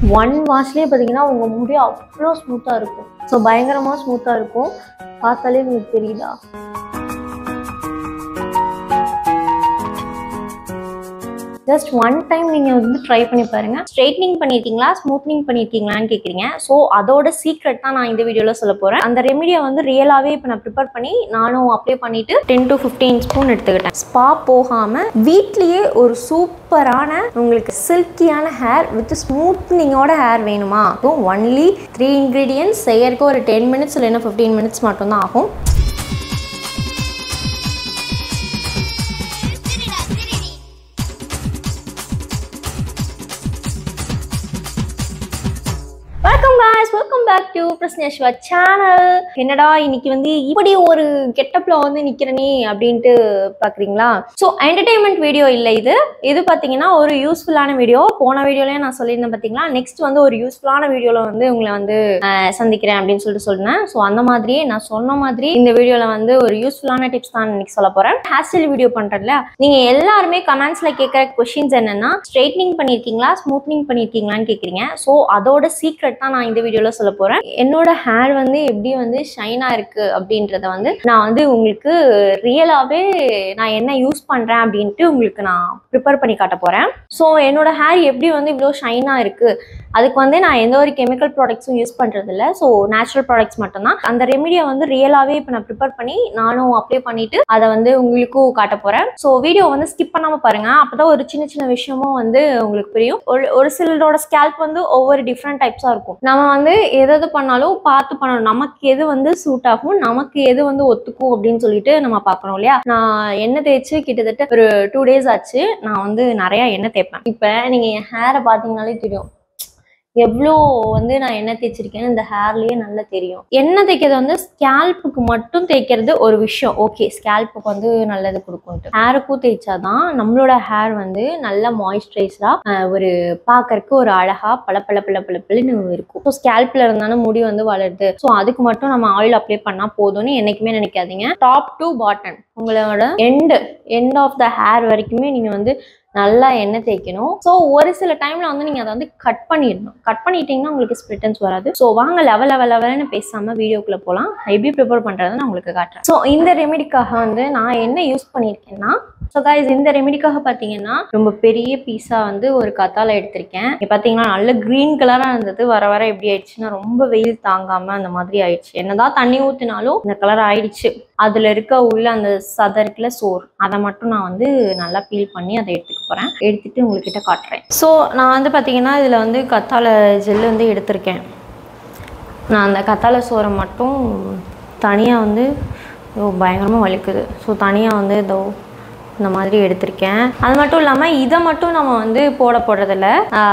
1 வாஷ்லேயே பார்த்தீங்கன்னா உங்கள் முடி அவ்வளோ ஸ்மூத்தாக இருக்கும். ஸோ பயங்கரமாக ஸ்மூத்தாக இருக்கும். பார்த்தாலே உங்களுக்கு தெரியுதா? ஜஸ்ட் 1 டைம் நீங்கள் வந்து ட்ரை பண்ணி பாருங்கள். ஸ்ட்ரைட்னிங் பண்ணியிருக்கீங்களா, ஸ்மூத்னிங் பண்ணியிருக்கீங்களான்னு கேட்குறீங்க. ஸோ அதோட சீக்ரெட் தான் நான் இந்த வீடியோவில் சொல்ல போகிறேன். அந்த ரெமிடியை வந்து ரியலாகவே இப்போ நான் ப்ரிப்பேர் பண்ணி நானும் அப்ளை பண்ணிவிட்டு 10 to 15 ஸ்பூன் எடுத்துக்கிட்டேன். ஸ்பா போகாமல் வீட்லேயே ஒரு சூப்பரான உங்களுக்கு சில்கியான ஹேர் வித் ஸ்மூத்னிங்கோட ஹேர் வேணுமா? ஸோ ஒன்லி 3 இன்க்ரீடியன்ட்ஸ் செய்யறதுக்கு ஒரு 10 மினிட்ஸ் இல்லைன்னா 15 மினிட்ஸ் மட்டும்தான் ஆகும். Welcome back to Prasneshwa channel. என்னடா இன்னைக்கு வந்து இப்படி ஒரு கெட்டப்ல வந்து நிக்கிறனே அப்படின்ட்டு பாக்குறீங்களா? ஸோ என்டர்டைன்மெண்ட் வீடியோ இல்லை இது பார்த்தீங்கன்னா ஒரு யூஸ்ஃபுல்லான வீடியோ. போன வீடியோலயே நான் சொல்லியிருந்தேன் பார்த்தீங்களா, நெக்ஸ்ட் வந்து ஒரு யூஸ்ஃபுல்லான வீடியோல வந்து உங்களை வந்து சந்திக்கிறேன் அப்படின்னு சொல்லிட்டு சொன்னேன். ஸோ அந்த மாதிரியே நான் சொன்ன மாதிரி இந்த வீடியோல வந்து ஒரு யூஸ்ஃபுல்லான டிப்ஸ் தான் இன்னைக்கு சொல்ல போறேன். ஹேர் ஸ்டைல் வீடியோ பண்றதுல நீங்க எல்லாருமே கமெண்ட்ஸ்ல கேட்குற கொஸ்டின்ஸ் என்னன்னா, ஸ்ட்ரைட்னிங் பண்ணியிருக்கீங்களா, ஸ்மூத்னிங் பண்ணியிருக்கீங்களான்னு கேட்குறீங்க. ஸோ அதோட சீக்ரெட் தான் நான் இந்த வீடியோல சொல்ல போறேன். என்னோட ஹேர் வந்து எப்படி வந்து ஷைனா இருக்கு அப்படின்றத வந்து நான் வந்து உங்களுக்கு ரியலாவே நான் என்ன யூஸ் பண்றேன் அப்படின்ட்டு உங்களுக்கு நான் ப்ரிப்பேர் பண்ணி காட்ட போறேன். ஸோ என்னோட ஹேர் எப்படி வந்து இவ்வளோ ஷைனா இருக்கு, அதுக்கு வந்து நான் எந்த ஒரு கெமிக்கல் ப்ராடக்ட்ஸும் யூஸ் பண்றது இல்லை. ஸோ நேச்சுரல் ப்ராடக்ட்ஸ் மட்டும்தான். அந்த ரெமிடியை வந்து ரியலாவே இப்போ நான் ப்ரிப்பேர் பண்ணி நானும் அப்ளை பண்ணிட்டு அதை வந்து உங்களுக்கும் காட்ட போறேன். ஸோ வீடியோ வந்து ஸ்கிப் பண்ணாம பாருங்க. அப்பதான் ஒரு சின்ன சின்ன விஷயமும் வந்து உங்களுக்கு புரியும். ஒரு சிலரோட ஸ்கேல்ப் வந்து ஒவ்வொரு டிஃப்ரெண்ட் டைப்ஸா இருக்கும். நம்ம வந்து எது பண்ணாலும் பார்த்து பண்ணணும். நமக்கு எது வந்து சூட் ஆகும், நமக்கு எது வந்து ஒத்துக்கும் அப்படின்னு சொல்லிட்டு நம்ம பார்க்கணும் இல்லையா? நான் எண்ணெய் தேய்ச்சி கிட்டத்தட்ட ஒரு 2 days ஆச்சு. நான் வந்து நிறைய எண்ணெய் தேய்ப்பேன். இப்போ நீங்க என் ஹேரை பார்த்தீங்கன்னாலே தெரியும் எவ்வளோ வந்து நான் எண்ணெய் தேய்ச்சிருக்கேன்னு. இந்த ஹேர்லயே நல்லா தெரியும். எண்ணெய் தேய்க்கிறது வந்து ஸ்கேல்ப்புக்கு மட்டும் தேய்க்கிறது ஒரு விஷயம். ஓகே, ஸ்கேல்ப்புக்கு வந்து நல்லது கொடுக்கும்ட்டு ஹேருக்கும் தேய்ச்சாதான் நம்மளோட ஹேர் வந்து நல்லா மாய்ஸ்சரைஸ்டா ஒரு பார்க்கறதுக்கு ஒரு அழகா பளபளன்னு இருக்கும். ஸோ ஸ்கேல்ப்ல இருந்தாலும் முடி வந்து வளருது. ஸோ அதுக்கு மட்டும் நம்ம ஆயில் அப்ளை பண்ணா போதும்னு என்னைக்குமே நினைக்காதீங்க. டாப் டு பாட்டம் உங்களோட எண்ட் ஆஃப் த ஹேர் வரைக்குமே நீங்க வந்து நல்லா எண்ணெய் தேய்க்கணும். ஸோ ஒரு சில டைம்ல வந்து நீங்க அதை வந்து கட் பண்ணிடணும். கட் பண்ணிட்டீங்கன்னா உங்களுக்கு ஸ்ப்ளிட்டன்ஸ் வராது. ஸோ வாங்க லெவல்னு பேசாம வீடியோக்குள்ள போகலாம். எப்படி ப்ரிப்பேர் பண்றதுன்னு நான் உங்களுக்கு காட்டுறேன். ஸோ இந்த ரெமெடிக்காக வந்து நான் என்ன யூஸ் பண்ணியிருக்கேன்னா, ஸோ கைஸ் இந்த ரெமெடிக்காக பார்த்தீங்கன்னா ரொம்ப பெரிய பீஸா வந்து ஒரு கத்தாழை எடுத்திருக்கேன். இங்கே பார்த்தீங்கன்னா நல்ல கிரீன் கலராக இருந்தது. வர எப்படி ஆயிடுச்சுன்னா ரொம்ப வெயில் தாங்காம அந்த மாதிரி ஆயிடுச்சு. என்னதான் தண்ணி ஊற்றினாலும் இந்த கலர் ஆயிடுச்சு. அதுல இருக்க உள்ள அந்த சதற்குல சோறு அதை மட்டும் நான் வந்து நல்லா பீல் பண்ணி அதை எடுத்துக்க போறேன். எடுத்துட்டு உங்ககிட்ட காட்டுறேன். ஸோ நான் வந்து பார்த்தீங்கன்னா இதில் வந்து கத்தாழை ஜெல் வந்து எடுத்திருக்கேன். நான் அந்த கத்தாழை சோறை மட்டும் தனியாக வந்து பயங்கரமாக வலிக்குது. ஸோ தனியாக வந்து இந்த மாதிரி எடுத்திருக்கேன். அது மட்டும் இல்லாமல் இதை மட்டும் நம்ம வந்து போடுறதில்ல.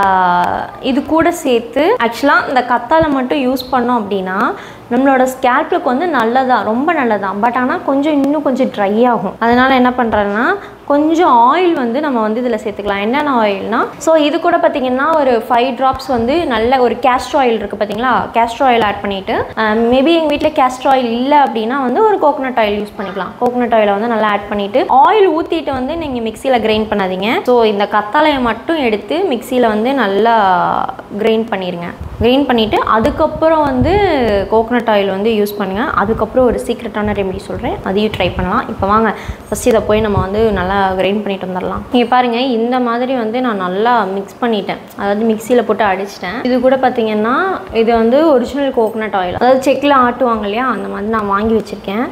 இது கூட சேர்த்து ஆக்சுவலாக இந்த கத்தாழை மட்டும் யூஸ் பண்ணோம் அப்படின்னா நம்மளோட ஸ்கேல்ப்புக்கு வந்து நல்லதான், ரொம்ப நல்லதான். பட் ஆனால் இன்னும் கொஞ்சம் ட்ரை ஆகும். அதனால என்ன பண்ணுறேன்னா கொஞ்சம் ஆயில் வந்து நம்ம வந்து இதில் சேர்த்துக்கலாம். என்னென்ன ஆயில்னா, ஸோ இது கூட பார்த்தீங்கன்னா ஒரு 5 drops வந்து நல்ல ஒரு கேஸ்டர் ஆயில் இருக்குது பார்த்தீங்களா? கேஸ்டர் ஆயில் ஆட் பண்ணிவிட்டு, மேபி எங்கள் வீட்டில் கேஸ்டர் ஆயில் இல்லை அப்படின்னா வந்து ஒரு கோகோனட் ஆயில் யூஸ் பண்ணிக்கலாம். கோகோனட் ஆயிலை வந்து நல்லா ஆட் பண்ணிவிட்டு ஆயில் ஊற்றிட்டு வந்து நீங்கள் மிக்சியில் கிரைண்ட் பண்ணாதீங்க. ஸோ இந்த கத்தாழையை மட்டும் எடுத்து மிக்சியில் வந்து நல்லா கிரைண்ட் பண்ணிடுங்க. கிரைண்ட் பண்ணிவிட்டு அதுக்கப்புறம் வந்து கோகோனட் ஆயில் வந்து யூஸ் பண்ணுங்கள். அதுக்கப்புறம் ஒரு சீக்ரெட்டான ரெமெடி சொல்கிறேன், அதையும் ட்ரை பண்ணலாம். இப்போ வாங்க ஃபஸ்ட் இதை போய் நம்ம வந்து நல்லா கிரைண்ட் பண்ணிட்டு வந்துடலாம். நீங்கள் பாருங்கள், இந்த மாதிரி வந்து நான் நல்லா மிக்ஸ் பண்ணிட்டேன். அதாவது மிக்சியில் போட்டு அடிச்சிட்டேன். இது கூட பார்த்தீங்கன்னா இது வந்து ஒரிஜினல் கோகோனட் ஆயில், அதாவது செக்கில் ஆட்டுவாங்க இல்லையா, அந்த மாதிரி நான் வாங்கி வச்சுருக்கேன்.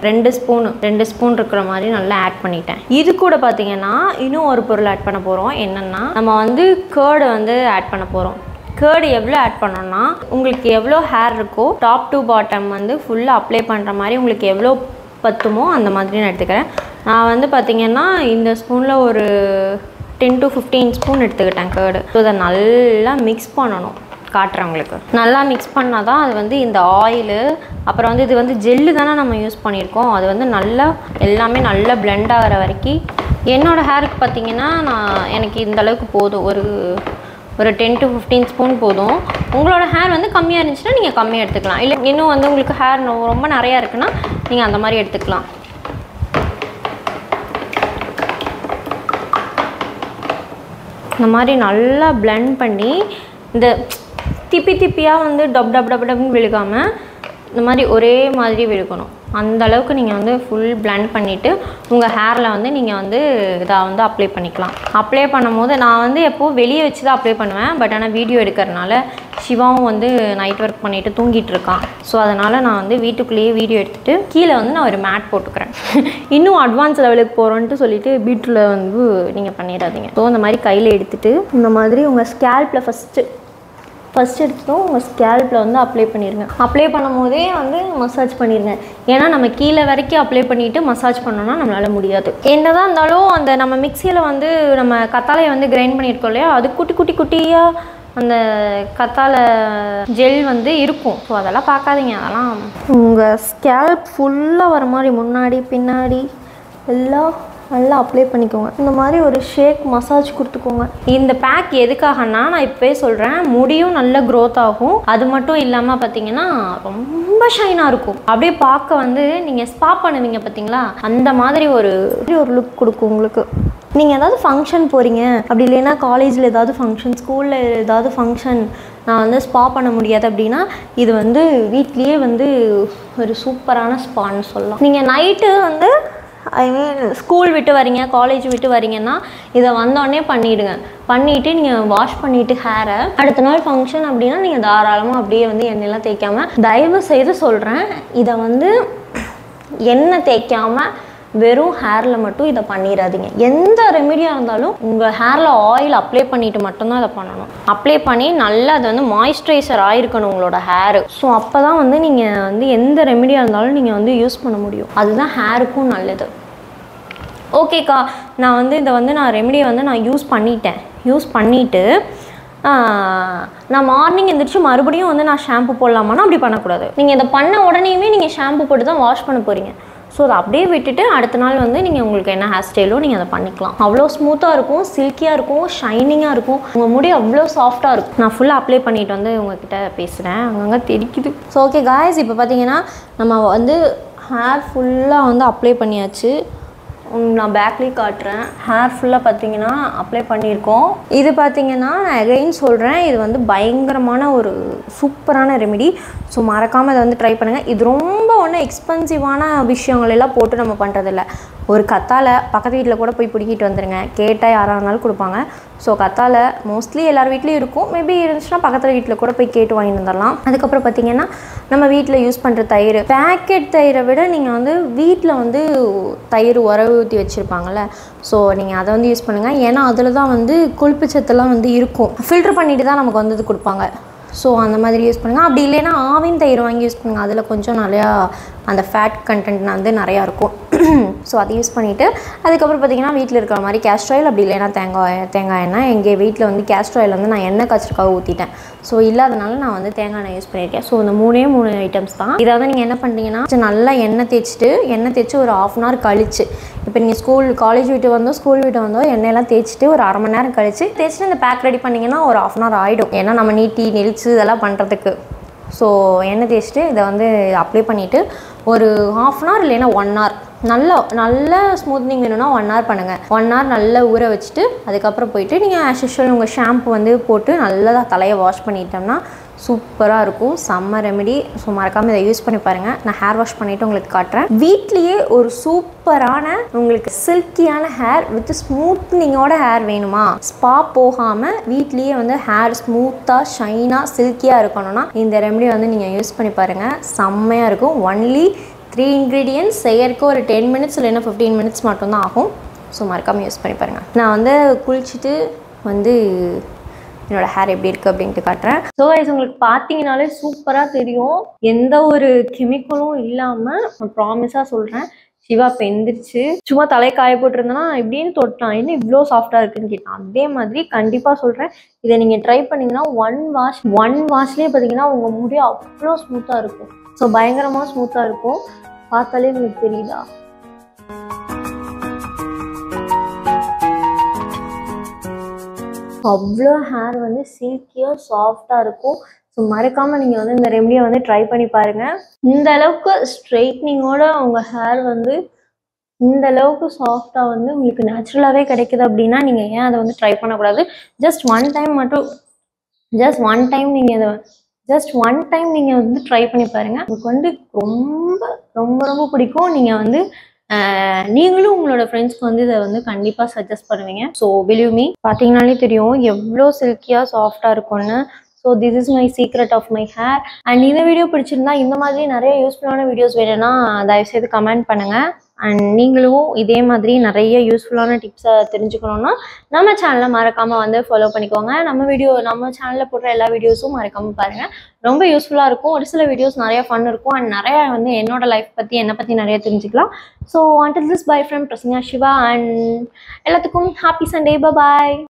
2 ஸ்பூன் இருக்கிற மாதிரி நல்லா ஆட் பண்ணிட்டேன். இது கூட பார்த்தீங்கன்னா இன்னும் ஒரு பொருள் ஆட் பண்ண போகிறோம். என்னென்னா நம்ம வந்து கர்டு வந்து ஆட் பண்ண போகிறோம். கர்டு எவ்வளோ ஆட் பண்ணோன்னா, உங்களுக்கு எவ்வளோ ஹேர் இருக்கோ டாப் டு பாட்டம் வந்து ஃபுல்லாக அப்ளை பண்ணுற மாதிரி உங்களுக்கு எவ்வளோ பத்துமோ அந்த மாதிரி நான் எடுத்துக்கிறேன். நான் வந்து பார்த்திங்கன்னா இந்த ஸ்பூனில் ஒரு 10 to 15 ஸ்பூன் எடுத்துக்கிட்டேன் கர்டு. ஸோ அதை நல்லா மிக்ஸ் பண்ணணும். காட்டுறேன் உங்களுக்கு. நல்லா மிக்ஸ் பண்ணால் தான் அது வந்து இந்த ஆயிலு, அப்புறம் வந்து இது வந்து ஜெல்லு தானே நம்ம யூஸ் பண்ணியிருக்கோம், அது வந்து நல்லா எல்லாமே நல்லா பிளெண்ட் ஆகிற வரைக்கும். என்னோடய ஹேருக்கு பார்த்திங்கன்னா எனக்கு இந்த அளவுக்கு போதும். ஒரு 10 to 15 ஸ்பூன் போதும். உங்களோட ஹேர் வந்து கம்மியாக இருந்துச்சுன்னா நீங்கள் கம்மியாக எடுத்துக்கலாம். இல்லை இன்னும் வந்து உங்களுக்கு ஹேர் ரொம்ப நிறையா இருக்குன்னா நீங்கள் அந்த மாதிரி எடுத்துக்கலாம். இந்த மாதிரி நல்லா பிளெண்ட் பண்ணி இந்த திப்பி திப்பியாக வந்து டப் டப் டப் டப்னு விழுகாமல் இந்த மாதிரி ஒரே மாதிரி விழுக்கணும். அந்த அளவுக்கு நீங்கள் வந்து ஃபுல் பிளெண்ட் பண்ணிவிட்டு உங்கள் ஹேரில் வந்து நீங்கள் வந்து இதை வந்து அப்ளை பண்ணிக்கலாம். அப்ளை பண்ணும்போது நான் வந்து எப்போது வெளியே வச்சு தான் அப்ளை பண்ணுவேன். பட் ஆனால் வீடியோ எடுக்கிறதுனால சிவாவும் வந்து நைட் ஒர்க் பண்ணிவிட்டு தூங்கிட்டு இருக்கான். ஸோ அதனால் நான் வந்து வீட்டுக்குள்ளேயே வீடியோ எடுத்துகிட்டு கீழே வந்து நான் ஒரு மேட் போட்டுக்கிறேன். இன்னும் அட்வான்ஸ் லெவலுக்கு போகிறோன்ட்டு சொல்லிட்டு பீட்டில் வந்து நீங்கள் பண்ணிடாதீங்க. ஸோ இந்த மாதிரி கையில் எடுத்துகிட்டு இந்த மாதிரி உங்கள் ஸ்கேல்பில் ஃபஸ்ட் எடுத்துட்டும் உங்கள் ஸ்கேல்பில் வந்து அப்ளை பண்ணிடுங்க. அப்ளை பண்ணும் போதே வந்து மசாஜ் பண்ணிடுங்க. ஏன்னா நம்ம கீழே வரைக்கும் அப்ளை பண்ணிவிட்டு மசாஜ் பண்ணோன்னா நம்மளால் முடியாது. என்னதான் இருந்தாலும் அந்த நம்ம மிக்சியில் வந்து நம்ம கத்தாழையை வந்து கிரைண்ட் பண்ணியிருக்கோம் இல்லையா, அது குட்டியாக அந்த கத்தாழை ஜெல் வந்து இருக்கும். ஸோ அதெல்லாம் பார்க்காதீங்க. அதெல்லாம் உங்கள் ஸ்கேல்ப் ஃபுல்லாக வர மாதிரி முன்னாடி பின்னாடி எல்லாம் நல்லா அப்ளை பண்ணிக்கோங்க. இந்த மாதிரி ஒரு ஷேக் மசாஜ் கொடுத்துக்கோங்க. இந்த பேக் எதுக்காகனா நான் இப்போவே சொல்கிறேன், முடியும் நல்ல க்ரோத் ஆகும். அது மட்டும் இல்லாமல் பார்த்தீங்கன்னா ரொம்ப ஷைனாக இருக்கும். அப்படியே பார்க்க வந்து நீங்கள் ஸ்பா பண்ணுவீங்க பார்த்தீங்களா, அந்த மாதிரி ஒரு லுக் கொடுக்கும் உங்களுக்கு. நீங்கள் ஏதாவது ஃபங்க்ஷன் போகிறீங்க, அப்படி இல்லைன்னா காலேஜில் ஏதாவது ஃபங்க்ஷன், ஸ்கூலில் ஏதாவது ஃபங்க்ஷன் நான் வந்து ஸ்பா பண்ண முடியாது அப்படின்னா இது வந்து வீட்லேயே வந்து ஒரு சூப்பரான ஸ்பான்னு சொல்லலாம். நீங்கள் நைட்டு வந்து ஸ்கூல் விட்டு வரீங்க, காலேஜ் விட்டு வரீங்கன்னா இதை வந்தோடனே பண்ணிவிடுங்க. பண்ணிவிட்டு நீங்கள் வாஷ் பண்ணிவிட்டு ஹேரை அடுத்த நாள் ஃபங்க்ஷன் அப்படின்னா நீங்கள் தாராளமாக அப்படியே வந்து எண்ணெயெல்லாம் தேய்க்காமல், தயவு செய்து சொல்கிறேன், இதை வந்து எண்ணெய் தேய்க்காமல் வெறும் ஹேரில் மட்டும் இதை பண்ணிடாதீங்க. எந்த ரெமிடியாக இருந்தாலும் உங்கள் ஹேரில் ஆயில் அப்ளை பண்ணிவிட்டு மட்டும்தான் இதை பண்ணணும். அப்ளை பண்ணி நல்லா அது வந்து மாய்ஸ்சரைசர் ஆகிருக்கணும் உங்களோட ஹேரு. ஸோ அப்போ தான் வந்து நீங்கள் வந்து எந்த ரெமிடியாக இருந்தாலும் நீங்கள் வந்து யூஸ் பண்ண முடியும். அதுதான் ஹேருக்கும் நல்லது. ஓகேக்கா, நான் வந்து இதை வந்து நான் ரெமிடியை வந்து நான் யூஸ் பண்ணிவிட்டு நான் மார்னிங் எழுந்திரிச்சு மறுபடியும் வந்து நான் ஷாம்பு போடலாமான்னா அப்படி பண்ணக்கூடாது. நீங்கள் இதை பண்ண உடனேயுமே நீங்கள் ஷாம்பு போட்டு தான் வாஷ் பண்ண போகிறீங்க. ஸோ அதை அப்படியே விட்டுட்டு அடுத்த நாள் வந்து நீங்கள் உங்களுக்கு என்ன ஹேர் ஸ்டைலோ நீங்கள் அதை பண்ணிக்கலாம். அவ்வளோ ஸ்மூத்தாக இருக்கும், சில்கியாக இருக்கும், ஷைனிங்காக இருக்கும், உங்கள் முடி அவ்வளோ சாஃப்டாக இருக்கும். நான் ஃபுல்லாக அப்ளை பண்ணிவிட்டு வந்து உங்கள்கிட்ட பேசுகிறேன், அங்கங்கே தெரிக்குது. ஸோ ஓகே காய்ஸ், இப்போ பார்த்தீங்கன்னா நம்ம வந்து ஹேர் ஃபுல்லாக வந்து அப்ளை பண்ணியாச்சு. நான் பேக்லேயே காட்டுறேன். ஹேர் ஃபுல்லாக பார்த்தீங்கன்னா அப்ளை பண்ணியிருக்கோம். இது பார்த்தீங்கன்னா நான் அகைன் சொல்கிறேன், இது வந்து பயங்கரமான ஒரு சூப்பரான ரெமிடி. ஸோ மறக்காமல் இதை வந்து ட்ரை பண்ணுங்கள். இது ரொம்ப ஒன்றும் எக்ஸ்பென்சிவான விஷயங்கள் எல்லாம் போட்டு நம்ம பண்ணுறதில்ல. ஒரு கத்தாழை பக்கத்து வீட்டில் கூட போய் பிடிக்கிட்டு வந்துடுங்க, கேட்டால் யாராக இருந்தாலும் கொடுப்பாங்க. ஸோ கத்தாழை மோஸ்ட்லி எல்லார் வீட்லேயும் இருக்கும், மேபி இருந்துச்சுன்னா பக்கத்தில் வீட்டில் கூட போய் கேட்டு வாங்கிட்டு வந்துடலாம். அதுக்கப்புறம் பார்த்தீங்கன்னா நம்ம வீட்டில் யூஸ் பண்ணுற தயிர், பேக்கெட் தயிரை விட நீங்கள் வந்து வீட்டில் வந்து தயிர் உறவு ஊற்றி வச்சுருப்பாங்கள்ல, ஸோ நீங்கள் அதை வந்து யூஸ் பண்ணுங்கள். ஏன்னா அதில் தான் வந்து கொழுப்பு சத்துலாம் வந்து இருக்கும், ஃபில்ட்ரு பண்ணிட்டு தான் நமக்கு வந்து இது கொடுப்பாங்க. ஸோ அந்த மாதிரி யூஸ் பண்ணுங்கள். அப்படி இல்லைன்னா ஆவின் தயிர் வாங்கி யூஸ் பண்ணுங்கள், அதில் கொஞ்சம் நிறையா அந்த ஃபேட் கண்டென்ட் வந்து நிறையா இருக்கும். ஸோ அதை யூஸ் பண்ணிவிட்டு அதுக்கப்புறம் பார்த்திங்கன்னா வீட்டில் இருக்கிற மாதிரி கேஸ்டர் ஆயில், அப்படி இல்லைன்னா தேங்காய் எண்ணெய். எங்கள் வீட்டில் வந்து கேஸ்டர் ஆயில் வந்து நான் எண்ணெய் காய்ச்சலுக்காக ஊற்றிட்டேன். ஸோ இல்லாதனால நான் வந்து தேங்காய் எண்ணெய் யூஸ் பண்ணியிருக்கேன். ஸோ இந்த 3 ஐட்டம்ஸ் தான். இதை வந்து நீங்கள் என்ன பண்ணுறீங்கன்னா நல்லா எண்ணெய் தேய்ச்சி ஒரு 1/2 அன் ஹவர் கழிச்சு, இப்போ நீங்கள் காலேஜ் விட்டு வந்தோ எண்ணெயெல்லாம் தேய்ச்சிட்டு ஒரு 1/2 மணி நேரம் கழிச்சு தேய்ச்சிட்டு இந்த பேக் ரெடி பண்ணிங்கன்னா ஒரு 1/2 அன் ஹவர் ஆகிடும். ஏன்னா நம்ம நீட்டி நெளிச்சு இதெல்லாம் பண்ணுறதுக்கு. ஸோ எண்ணெய் தேய்ச்சிட்டு இதை வந்து அப்ளை பண்ணிவிட்டு ஒரு 1/2 அன் ஹவர் இல்லைன்னா 1 ஹவர் நல்ல ஸ்மூத்னிங் வேணும்னா 1 ஹவர் பண்ணுங்கள். 1 ஹவர் நல்லா ஊற வச்சுட்டு அதுக்கப்புறம் போயிட்டு நீங்கள் ஆஸ் யூஷுவல் உங்கள் ஷாம்பு வந்து போட்டு நல்லா தலையை வாஷ் பண்ணிட்டோம்னா சூப்பராக இருக்கும். செம்ம ரெமிடி. ஸோ மறக்காமல் இதை யூஸ் பண்ணி பாருங்கள். நான் ஹேர் வாஷ் பண்ணிவிட்டு உங்களுக்கு காட்டுறேன். வீட்லேயே ஒரு சூப்பரான உங்களுக்கு சில்கியான ஹேர் வித் ஸ்மூத்னிங்கோட ஹேர் வேணுமா, ஸ்பா போகாமல் வீட்லேயே வந்து ஹேர் ஸ்மூத்தாக ஷைனாக சில்கியாக இருக்கணும்னா இந்த ரெமிடி வந்து நீங்கள் யூஸ் பண்ணி பாருங்கள். செம்மையாக இருக்கும். ஒன்லி 3 ingredients செய்யறதுக்கு ஒரு 10 minutes இல்லைன்னா 15 minutes மட்டும்தான் ஆகும். ஸோ மறக்காமல் யூஸ் பண்ணி பாருங்கள். நான் வந்து குளிச்சுட்டு வந்து என்னோட ஹேர் எப்படி இருக்குது அப்படின்ட்டு காட்டுறேன். ஸோ இது உங்களுக்கு பார்த்தீங்கனாலே சூப்பராக தெரியும், எந்த ஒரு கெமிக்கலும் இல்லாமல். நான் ப்ராமிஸாக சொல்கிறேன். சிவா இப்போ எந்திரிச்சு சும்மா தலையை காய போட்டிருந்தேன்னா எப்படின்னு தொட்டான், என்ன இவ்வளோ சாஃப்டாக இருக்குன்னு கேட்டான். அதே மாதிரி கண்டிப்பாக சொல்கிறேன், இதை நீங்கள் ட்ரை பண்ணிங்கன்னா 1 வாஷ்லேயே பார்த்தீங்கன்னா உங்கள் முடி அவ்வளோ ஸ்மூத்தாக இருக்கும். ஸோ பயங்கரமாக ஸ்மூத்தாக இருக்கும். பார்த்தாலே உங்களுக்கு தெரியுதா? அவ்வளோ ஹேர் வந்து சில்கியாக சாஃப்டாக இருக்கும். ஸோ மறக்காமல் நீங்கள் வந்து இந்த ரெமடியை வந்து ட்ரை பண்ணி பாருங்கள். இந்த அளவுக்கு ஸ்ட்ரைட்னிங்கோட உங்கள் ஹேர் வந்து இந்த அளவுக்கு சாஃப்டாக வந்து உங்களுக்கு நேச்சுரலாகவே கிடைக்குது அப்படின்னா நீங்கள் ஏன் அதை வந்து ட்ரை பண்ணக்கூடாது? ஜஸ்ட் 1 டைம் மட்டும் ஜஸ்ட் ஒன் டைம் நீங்கள் வந்து ட்ரை பண்ணி பாருங்கள். உங்களுக்கு வந்து ரொம்ப ரொம்ப ரொம்ப பிடிக்கும். நீங்கள் வந்து நீங்களும் உங்களோட ஃப்ரெண்ட்ஸ்க்கு வந்து இதை வந்து கண்டிப்பாக சஜஸ்ட் பண்ணுவீங்க. ஸோ பிலீவ் மீ, பார்த்தீங்கனாலே தெரியும் எவ்வளோ சில்கியாக சாஃப்டாக இருக்கும்னு. So this is my secret of my hair. And இந்த வீடியோ பிடிச்சிருந்தா இந்த மாதிரி நிறைய யூஸ்ஃபுல்லான வீடியோஸ் வேணும்னா தயவுசெய்து கமெண்ட் பண்ணுங்கள். அண்ட் நீங்களும் இதே மாதிரி நிறைய யூஸ்ஃபுல்லான டிப்ஸை தெரிஞ்சுக்கணுன்னா நம்ம சேனலை மறக்காமல் வந்து ஃபாலோ பண்ணிக்கோங்க. நம்ம சேனலில் போடுற எல்லா வீடியோஸும் மறக்காமல் பாருங்கள். ரொம்ப யூஸ்ஃபுல்லாக இருக்கும். ஒரு சில வீடியோஸ் நிறைய ஃபன் இருக்கும். அண்ட் நிறையா வந்து என்னோட லைஃப் பற்றி என்னை பற்றி நிறைய தெரிஞ்சுக்கலாம். So until this, bye from Prasnya Shiva. And எல்லாத்துக்கும் ஹாப்பி சண்டே. பாய்.